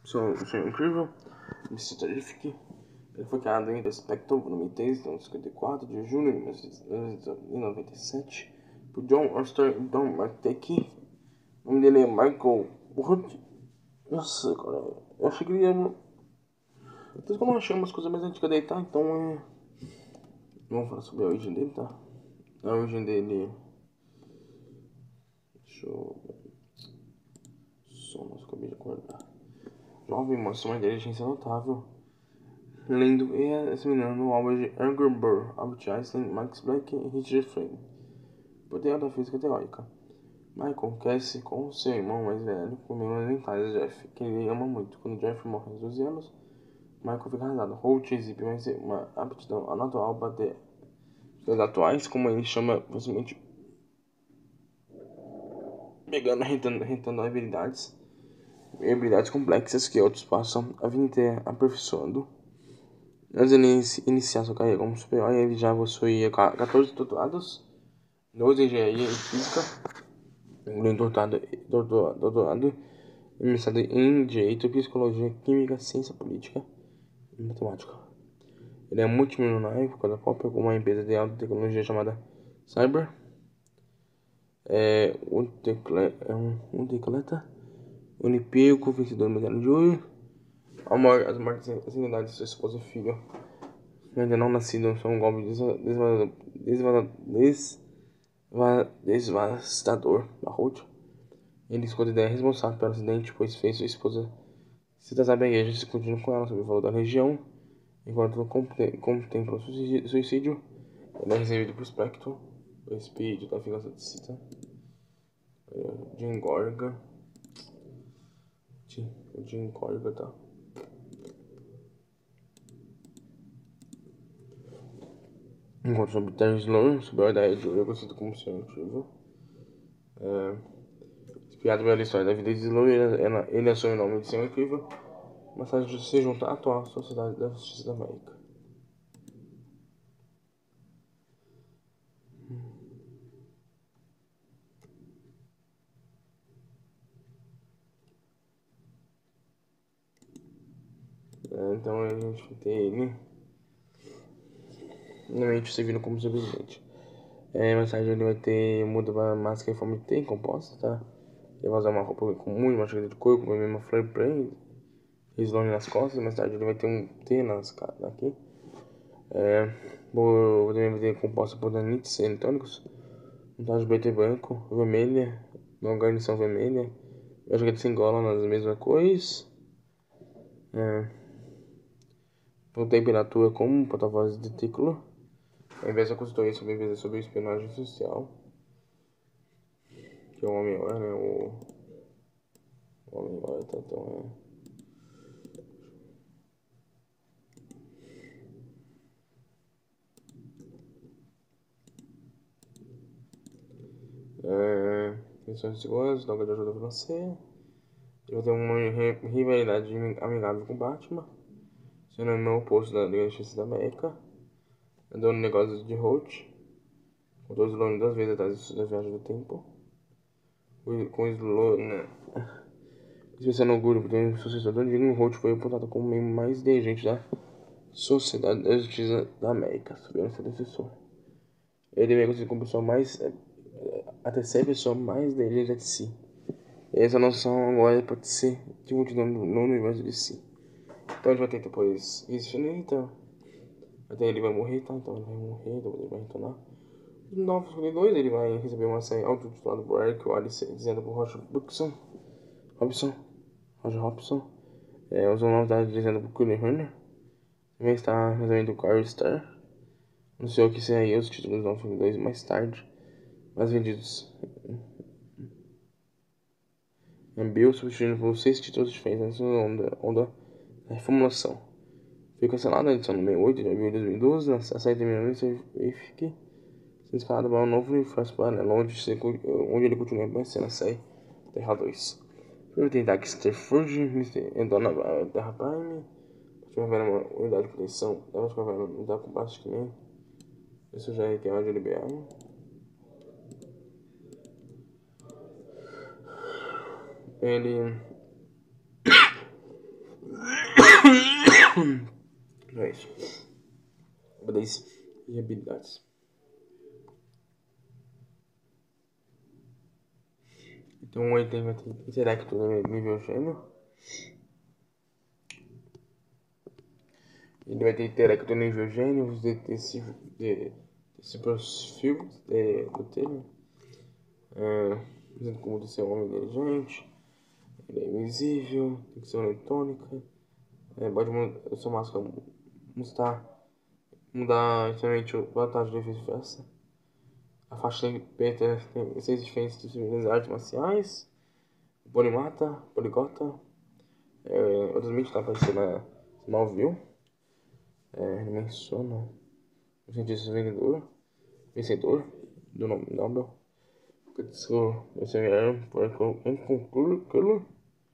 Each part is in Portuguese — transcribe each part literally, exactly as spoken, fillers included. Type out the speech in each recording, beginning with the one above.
Sou, sou incrível, mister Terrific. Ele foi criado em Spectrum, volume três, então cinquenta e quatro de junho de mil novecentos e noventa e sete, por John Oster e Don McTeague. O nome dele é Michael Wood. Nossa, cara, eu achei que ele ia. Depois que eu não achei umas coisas mais antigas dele, tá? Então é. Vamos falar sobre a origem dele, tá? A origem dele. Deixa eu. Só, nossa, acabei de acordar. Jovem mostrou uma inteligência notável, lendo e assimilando obras de Edgar Burr, Albert Einstein, Max Planck e Richard Feynman. Poder da física teórica. Michael cresce com seu irmão mais velho, com membros mentais Jeff, que ele ama muito. Quando Jeff morre aos doze anos, Michael fica arrasado. Holt exibe uma aptidão natural para ter os atuais, como ele chama facilmente, pegando, rentando, rentando habilidades e habilidades complexas que outros passam a vida inteira aperfeiçoando. Antes de ele iniciar sua carreira como super-herói, ele já possuía quatorze doutorados, doze em engenharia e física, um doutorado, doutorado, doutorado e mestrado em direito, psicologia, química, ciência política e matemática. Ele é multimilionário por causa própria, com uma empresa de alta tecnologia chamada Cyber. É um tecleta, Unipirco, vencedor do medalha de ouro. As mortes e assignidades de sua esposa e filho, ainda não nascido, são um golpe desvastador, devastador da Holt. Ele se considera responsável pelo acidente, pois fez sua esposa se tratar da igreja, discutindo com ela sobre o valor da região. Enquanto contempla o suicídio, ele é recebido por Spectrum, o espírito da vingança de Sita, Jim Gorga. O Jim Gorga, tá? Enquanto sobre Terry Sloan, sobre a ideia de ouro, conhecido como científico. É, inspirado pela história da vida de Sloan, ele, ele assume o nome de Senhor Incrível, mas tarde se junta à atual Sociedade da Justiça da América. É, então a gente vai ter ele normalmente servindo como subpresidente. É, mais tarde ele vai ter muda para máscara em forma de T composta, tá? Ele vai usar uma roupa com muito uma chaqueta de couro, com a mesma flare play, Sloan nas costas. Mais tarde ele vai ter um T nas aqui. É, vou também vai ter composta por nanites eletônicos, um traje preto e branco, vermelha, uma guarnição vermelha, uma jaqueta sem gola nas mesmas cores. É, por temperatura como porta-voz de título. Ao invés da consultoria sobre empresa sobre espionagem social, que é o Homem-Hora, né? O, o Homem-Hora, tá? Então é. É. Missões de segurança, droga de ajuda financeira. Ele vai ter uma rivalidade amigável com Batman, sendo o meu oposto da Liga da Justiça da América. É dono de negócios de Holt, com todos os donos das vezes atrás da viagem do tempo. Com o Sloan, né? Especial no grupo do um sucessor do Digno, Holt foi apontado como o membro mais inteligente da Sociedade da Justiça da América, subindo seu sucessor. Ele veio conhecido como a pessoa mais. a terceira pessoa mais inteligente de si. Essa noção agora pode ser divulgada no, no universo de si. Então a gente vai ter depois isso infinita. Até ele vai morrer, tá? Então ele vai morrer, depois ele vai retornar. No Nova cinquenta e dois ele vai receber uma série auto-titulada por Eric Wallace, dizendo por Roger Robson. Robson. Roger Robson. É, usou o nome da dizendo por Cullen Hunter. Também está resolvendo o Carl Star. Anunciou que seriam os títulos do Nova cinquenta e dois mais tarde, mais vendidos. Bill substituindo por seis títulos diferentes na onda, onda da reformulação. Foi cancelada a edição número oito de abril de dois mil e doze, a série terminou em Certific, sendo escalada para um novo universo paralelo, onde, onde ele continua aparecendo na série Terra dois. Primeiro tem Dexter Forge, mister Endona Terra Prime, Batman Vera uma unidade de proteção, Batman Vera uma unidade de combate que nem. Isso já é tema de liberar. Ele É isso. Habilidades e habilidades. Então o item vai ter Intelecto nível gênio. Ele vai ter Intelecto nível gênio, os detective Field do termo. Dizendo como de ser um homem inteligente. Ele é invisível, tem que ser eletrônica. É, pode mudar sua máscara mudar, mudar inicialmente o vantagem de defesa. A faixa de Peter tem seis diferentes tipos de artes marciais. Polimata, poligota. É, outros mídias tá aparecendo na Smallville. É, ele menciona o cientista vencedor, vencedor do nome Nobel. Isso vai ser por inconcluso.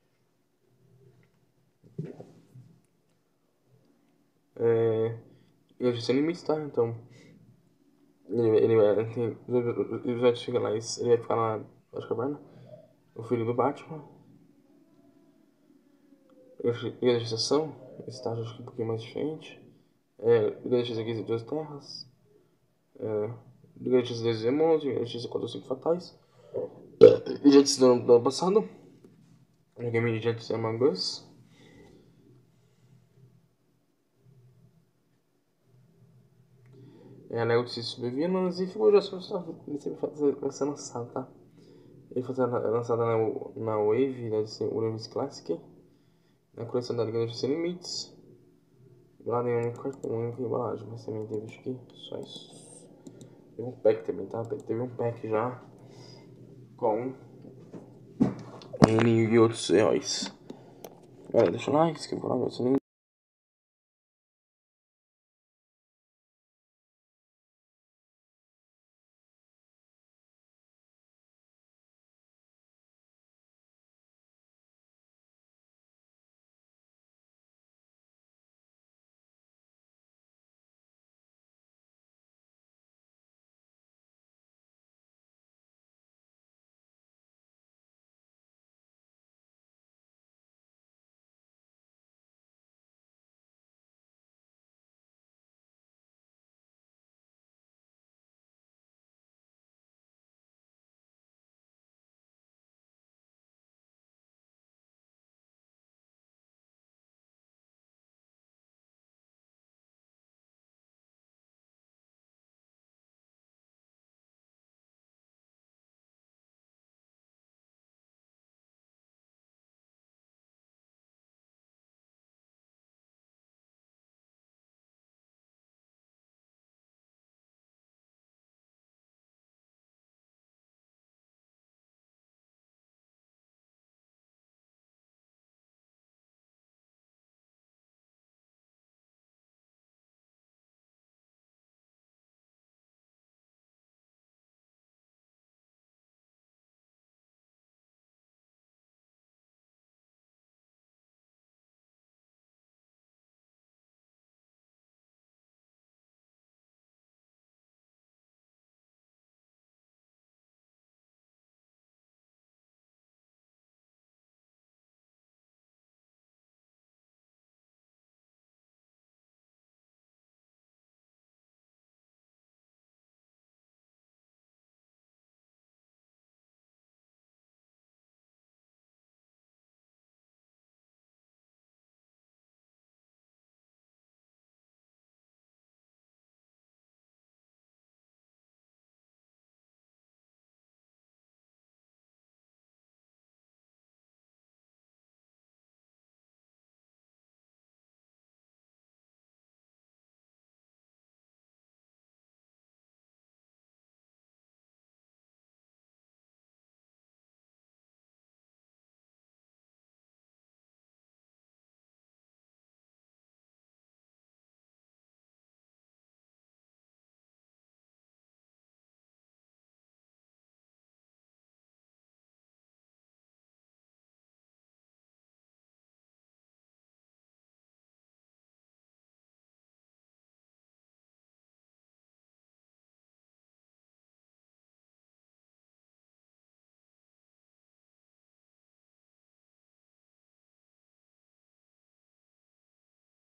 É, ele já sem limites, tá? Então, ele, ele vai. Tem, ele vai chegar lá, ele vai ficar lá, acho que é Barna, o filho do Batman. Liga da Gestação, esse estágio acho que é um pouquinho mais diferente. É, Liga da Justiça aqui, duas terras. É, Liga da Justiça dos Demônios, Liga da Justiça quatro ou cinco fatais. E já disse do ano, do ano passado. Joguei mini já disse Among Us. É, Lego de Subvillains e ficou já vai ser lançado, tá? Ele foi lançado na, na Wave, deve ser o Wave Classic. Na coleção da Liga da Justiça Limites. Lá tem um cartão, única embalagem, mas também teve acho que só isso. Teve um pack também, tá? Teve um pack já com ele e outros heróis. Galera, deixa o like, se inscreva no canal,